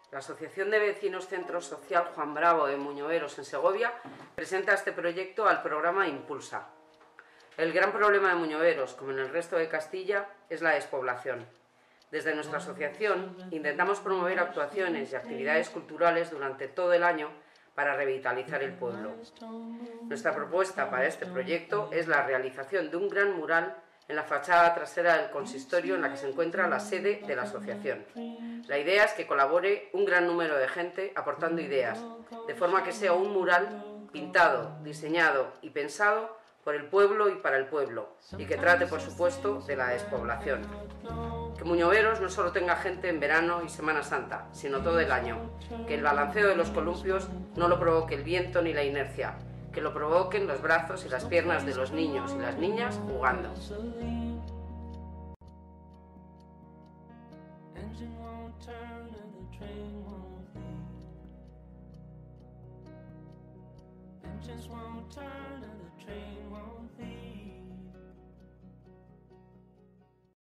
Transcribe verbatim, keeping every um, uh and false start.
La Asociación de Vecinos Centro Social Juan Bravo de Muñoveros en Segovia presenta este proyecto al programa Impulsa. El gran problema de Muñoveros, como en el resto de Castilla, es la despoblación. Desde nuestra asociación intentamos promover actuaciones y actividades culturales durante todo el año para revitalizar el pueblo. Nuestra propuesta para este proyecto es la realización de un gran mural en la fachada trasera del consistorio en la que se encuentra la sede de la asociación. La idea es que colabore un gran número de gente aportando ideas, de forma que sea un mural pintado, diseñado y pensado por el pueblo y para el pueblo, y que trate, por supuesto, de la despoblación. Que Muñoveros no solo tenga gente en verano y Semana Santa, sino todo el año. Que el balanceo de los columpios no lo provoque el viento ni la inercia, que lo provoquen los brazos y las piernas de los niños y las niñas jugando. Engines won't turn and the train won't leave.